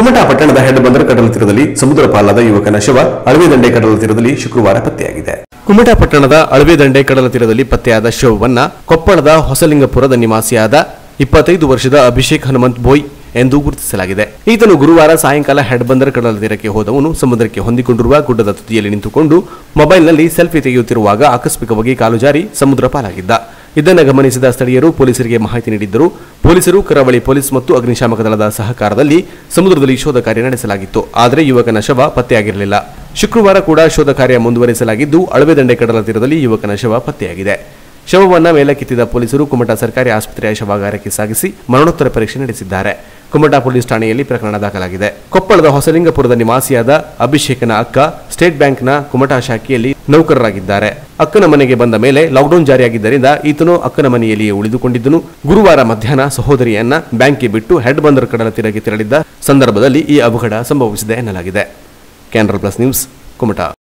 ಕುಮಟಾ ಪಟ್ಟಣದ ಹೆಡ್ ಬಂದರ್ ಕಡಲ ತೀರದಲ್ಲಿ ಸಮುದ್ರ ಪಾಲಾದ ಯುವಕನ ಶವ ಅಳವೆದಂಡೆ ಕಡಲ ತೀರದಲ್ಲಿ ಶುಕ್ರವಾರ ಪತ್ತೆಯಾಗಿದೆ. ಕುಮಟಾ ಪಟ್ಟಣದ ಅಳವೆದಂಡೆ ಕಡಲ ತೀರದಲ್ಲಿ ಪತ್ತೆಯಾದ ಶವವನ್ನ ಕೊಪ್ಪಳದ ಹೊಸಲಿಂಗಪುರದ ನಿವಾಸಿಯಾದ 25 ವರ್ಷದ ಅಭಿಷೇಕ್ ಹನುಮಂತ್ ಬೋಯ್ ಎಂದು ಗುರುತಿಸಲಾಗಿದೆ. ಈತನು ಗುರುವಾರ ಸಾಯಂಕಾಲ ಹೆಡ್ ಬಂದರ್ ಕಡಲ ತೀರಕ್ಕೆ ಹೋದವನು ಸಮುದ್ರಕ್ಕೆ ಹೊಂದಿಕೊಂಡಿರುವ ಗುಡ್ಡದ ತುದಿಯಲ್ಲಿ ನಿಂತುಕೊಂಡು ಮೊಬೈಲ್ನಲ್ಲಿ ಸೆಲ್ಫಿ ತೆಗೆಯುತ್ತಿರುವಾಗ ಆಕಸ್ಮಿಕವಾಗಿ ಕಾಲು ಜಾರಿ ಸಮುದ್ರ ಪಾಲಾಗಿದ್ದ. ಇದನ್ನು ಗಮನಿಸಿದ ಸ್ಥಳೀಯರು ಪೊಲೀಸರಿಗೆ ಮಾಹಿತಿ ನೀಡಿದ್ದರು. ಪೊಲೀಸರು, ಕರಾವಳಿ ಪೊಲೀಸ್ ಮತ್ತು ಅಗ್ನಿಶಾಮಕ ದಳದ ಸಹಕಾರದಲ್ಲಿ ಸಮುದ್ರದಲ್ಲಿ ಶೋಧ ಕಾರ್ಯ ನಡೆಸಲಾಗಿತ್ತು. ಆದರೆ ಯುವಕನ ಶವ ಪತ್ತೆಯಾಗಿರಲಿಲ್ಲ. ಶುಕ್ರವಾರ ಕೂಡ ಶೋಧ ಕಾರ್ಯ ಮುಂದುವರಿಸಲಾಗಿದ್ದು ಅಳವೆದಂಡೆ ಕಡಲ ತೀರದಲ್ಲಿ ಯುವಕನ ಶವ ಪತ್ತೆಯಾಗಿದೆ. ಶವವನ್ನು ಮೇಲಕ್ಕೆತ್ತಿದ ಪೊಲೀಸರು ಕುಮಟಾ ಸರ್ಕಾರಿ ಆಸ್ಪತ್ರೆಯ ಶವಾಗಾರಕ್ಕೆ ಸಾಗಿಸಿ ಮರಣೋತ್ತರ ಪರೀಕ್ಷೆ ನಡೆಸಿದ್ದಾರೆ. ಕುಮಟಾ ಪೊಲೀಸ್ ಠಾಣೆಯಲ್ಲಿ ಪ್ರಕರಣ ದಾಖಲಾಗಿದೆ. ಕೊಪ್ಪಳದ ಹೊಸಲಿಂಗಪುರದ ನಿವಾಸಿಯಾದ ಅಭಿಷೇಕನ ಅಕ್ಕ ಸ್ಟೇಟ್ ಬ್ಯಾಂಕ್ನ ಕುಮಟಾ ಶಾಖೆಯಲ್ಲಿ ನೌಕರರಾಗಿದ್ದಾರೆ. ಅಕ್ಕನ ಮನೆಗೆ ಬಂದ ಮೇಲೆ ಲಾಕ್ಡೌನ್ ಜಾರಿಯಾಗಿದ್ದರಿಂದ ಈತನು ಅಕ್ಕನ ಮನೆಯಲ್ಲಿಯೇ ಉಳಿದುಕೊಂಡಿದ್ದನು. ಗುರುವಾರ ಮಧ್ಯಾಹ್ನ ಸಹೋದರಿಯನ್ನ ಬ್ಯಾಂಕ್ಗೆ ಬಿಟ್ಟು ಹೆಡ್ ಬಂದರ್ ಕಡಲ ತೀರಕ್ಕೆ ತೆರಳಿದ್ದ ಸಂದರ್ಭದಲ್ಲಿ ಈ ಅವಘಡ ಸಂಭವಿಸಿದೆ ಎನ್ನಲಾಗಿದೆ. Canara plus news, Kumta.